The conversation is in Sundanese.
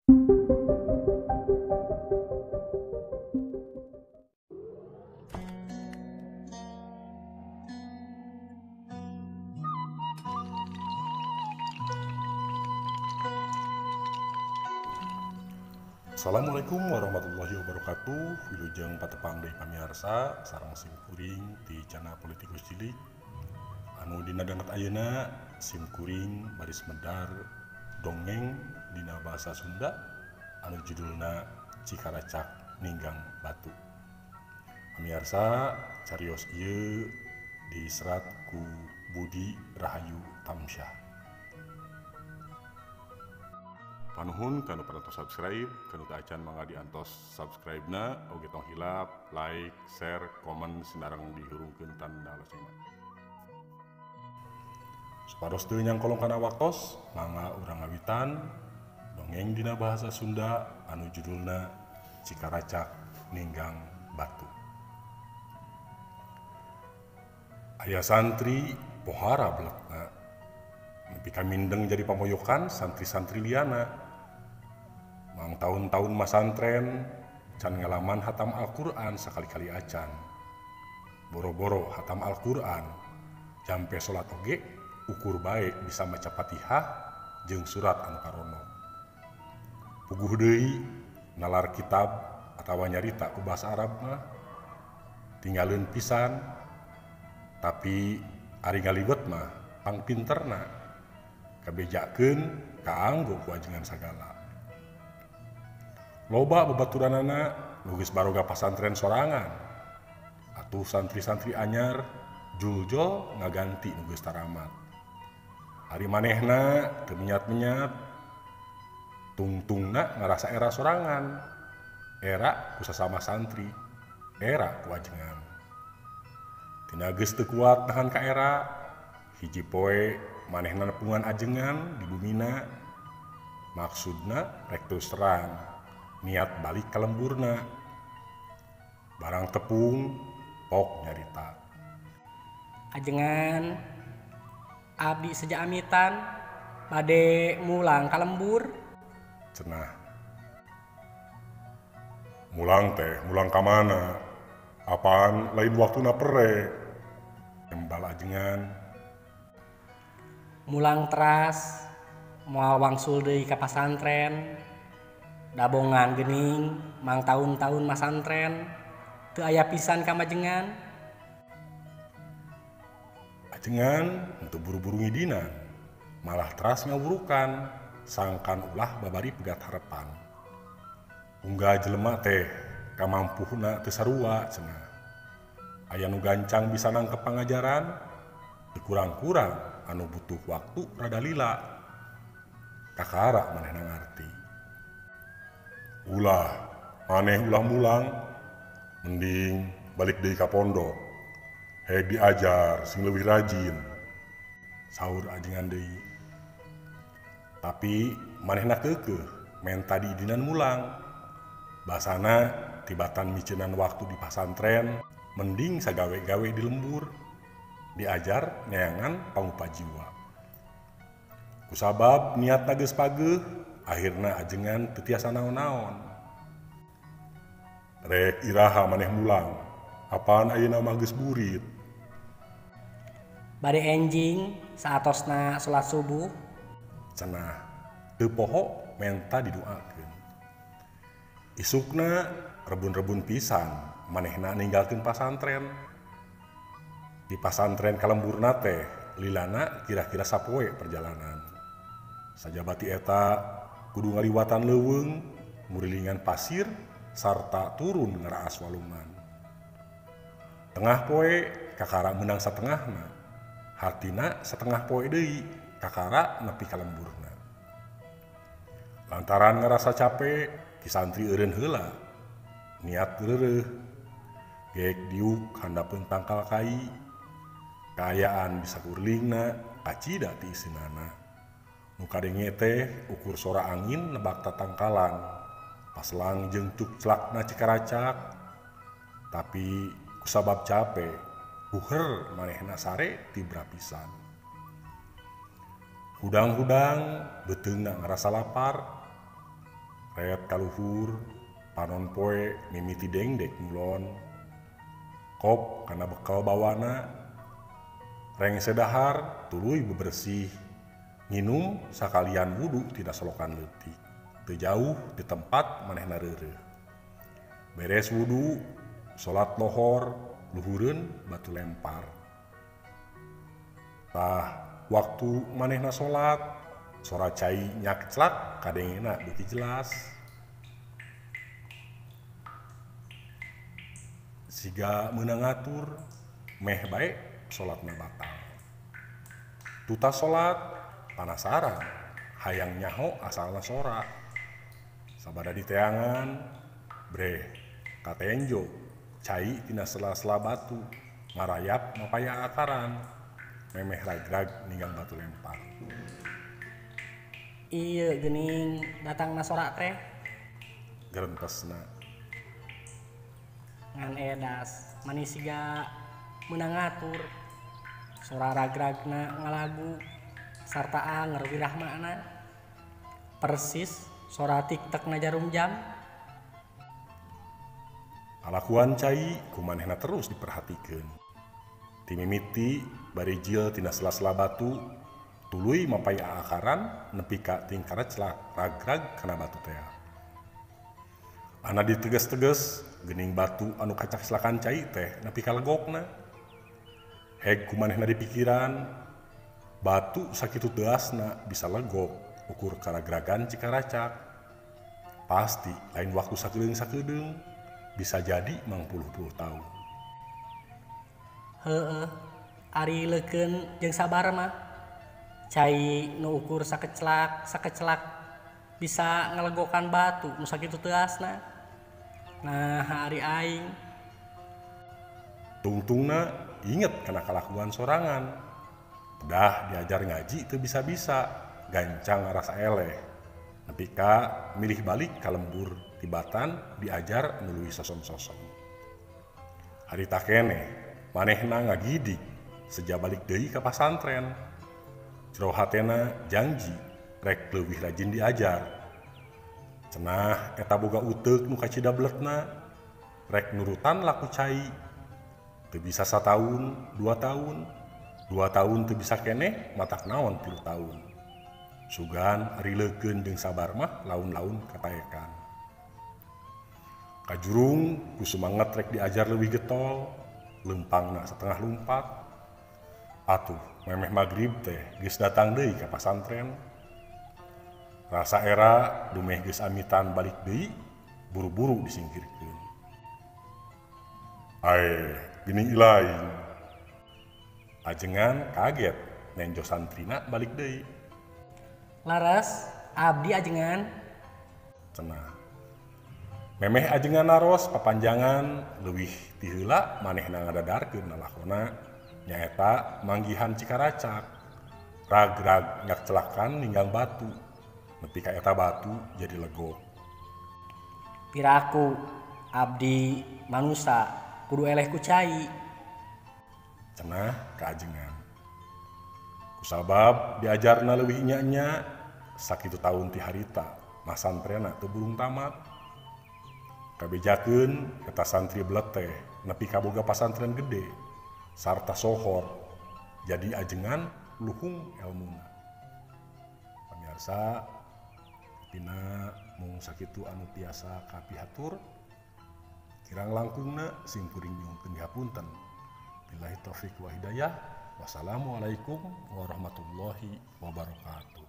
Assalamualaikum warahmatullahi wabarakatuh. Wilujeng patepang deui pamiarsa sareng sim kuring ti channel Politikus Cilik. Anu dina danget ayeuna sim kuring baris medar dongeng dina bahasa Sunda anu judulna Cikaracak Ninggang Batu. Pamiarsa carios ieu diserat ku Budi Rahayu Tamsyah. Panuhun kanu parantos subscribe, kanu teu acan mangga diantos subscribe-na, oge tong hilap, like, share, komen, sinareng dihurungkeun tanda loncengna. Supados teu nyangkolong kana waktos, mangga urang ngawitan dongeng dina bahasa Sunda anu judulna Cikaracak Ninggang Batu. Aya santri pohara belekna, nepi ka mindeng jadi pamoyokan santri-santri liana. Mang tahun-tahun masantren can ngalaman hatam Al-Quran sakali-kali acan. Boro-boro hatam Al-Quran, jampe sholat oge ukur baik bisa maca Fatihah jeung surat anu karono. Puguh deui nalar kitab atawa nyarita ku basa Arab mah tinggalin pisan, tapi ari ngalibet mah pang pinterna kabejakeun kaanggo ku ajengan sagala. Loba babaturanana nu geus baroga pasantren sorangan. Atuh santri-santri anyar juljol ngaganti nu geus taramat. Ari manehna teu menyat-menyat, tungtungna ngarasa era sorangan. Era ku sasama santri, era ku ajengan. Tina geus teu kuat nahan ka era, hiji poe manehna nepungan ajengan di bumina. Maksudna rek terus terang niat balik ka lemburna. Barang tepung pok nyarita, Ajengan abdi sejak amitan bade mulang ka lembur. cenah. Mulang teh, mulang ka mana? Apaan lain waktuna pere? Embal ajengan. Mulang teras moal wangsul deui ka pasantren. Dabongan geuning mang tahun-tahun masantren teu aya pisan ka majengan. Ajengan untuk buru-buru ngidinan, malah teras ngawurukan, sangkan ulah babari pegat harapan. Ungga jelema teh kamampuhna teu sarua cenah. Aya nu gancang bisa nangkep pangajaran, teu kurang-kurang anu butuh waktu rada lila. Kakara manehna ngarti. Ulah, maneh ulah mulang, mending balik deui ka pondok. Hek diajar sing leuwih rajin, saur ajengan deui. Tapi manehna keukeuh menta diidinan mulang. Basana tibatan miceunan waktu di pasantren, mending sagawe-gawe di lembur. Diajar neangan pangupa jiwa. Kusabab niatna geus pageuh, akhirna ajengan teu tiasa naon-naon. Rek iraha maneh mulang, apaan ayeuna mah geus burit. Bade enjing saatosna salat subuh. Cenah teu poho menta didoakeun. Isukna rebun-rebun pisan manehna ninggalkeun pasantren. Di pasantren ka lemburna teh lilana kira-kira sapoe perjalanan. Sajabati eta kudu ngaliwatan leuweung, murilingan pasir, sarta turun ngaraas walungan. Tengah poe kakara menang satengahna, hartina setengah poe deui kakara nepi ka lemburna. Lantaran ngerasa capek, ki santri eureun heula, niat reureuh, geek diuk handapeun tangkal kai, kaayaan bisa kurlingna, acida ti isinana. Nu kadenge teh ukur sora angin nebak tatangkalan, paslang jeung cukclakna Cikaracak. Tapi kusabab capek, huher manehna sare tibra pisan. Hudang-hudang beteungna ngarasa lapar, Ret kaluhur panon poe mimiti dengdek ngulon kop kana bekal bawana reng sedahar tuluy bebersih nginum sakalian wudu tidak solokan leutik teu jauh di tempat manehna reureuh beres wudu salat lohor luhureun batu lempar tah waktu manehna salat sora cai nya keclak kadengena beuki jelas siga meunang ngatur meh bae salatna batal tuta salat panasaran hayang nyaho asalna sora sabada diteangan breh katenjo cai tina sela-sela batu marayap mapaya akaran memeh ragrag ninggang batu lempar Iya geuning datangna sora teh gerentesna ngan edas manis siga meunang ngatur sora ragragna ngalagu sarta anger wirahmana persis sora tiktekna jarum jam kalakuan cai kumanehna terus diperhatikeun ti mimiti bari jil tina sela-sela batu tuluy mapai akaran nepi ka tingkara celak ragrag kana batu teh ana diteges-teges geuning batu anu kacak selakan cai teh nepi ka legokna heg kumanehna dipikiran batu sakitu teasna bisa legok ukur karagragan cikaracak pasti lain waktu sakedeung bisa jadi mang puluh-puluh tahun heueuh ari leukeun jeung sabar mah cai nu ukur sakeclak bisa ngelegokan batu nu sakitu teasna nah ari aing tungtungna inget kana kalakuan sorangan dah diajar ngaji teu bisa-bisa gancang rasa eleh nepi ka milih balik ka lembur tibatan diajar nuluy sosom-sosom hari takene manehna ngagidik seja balik deui ka pasantren jero hatena janji rek leuwih rajin diajar cenah eta boga uteuk nu kacidabletna rek nurutan laku cai teu bisa 1 tahun 2 tahun teu bisa keneh matak naon 3 tahun sugan ari leukeun jeung sabar mah laun-laun kataekan kajurung ku sumanget rek diajar leuwih getol lempangna setengah lumpat atuh memeh magrib teh geus datang deui ka pasantren rasa era dumeh geus amitan balik deui buru-buru disingkirkeun geuning ilaing ajengan kaget nenjo santrina balik deui laras abdi ajengan cenah memeh ajengan naros papanjangan leuwih ti heula manehna ngadadarkeun lalakona nyaeta manggihan cikaracak ragrag ngakcelakan ninggang batu nepi ka eta batu jadi legok piraku abdi manusa kudu eleh ku cai cenah kaajengan kusabab diajarna leuwih nya-nya sakitu tahun ti harita masantrena teu burung tamat kabejakeun eta santri belet teh nepi ka boga pasantren gede sarta sohor jadi ajengan luhung elmuna pamirsa tina mung sakitu anu tiasa kapihatur kirang langkungna sing kuring nyuhun hapunten billahi taufik wa hidayah wassalamualaikum warahmatullahi wabarakatuh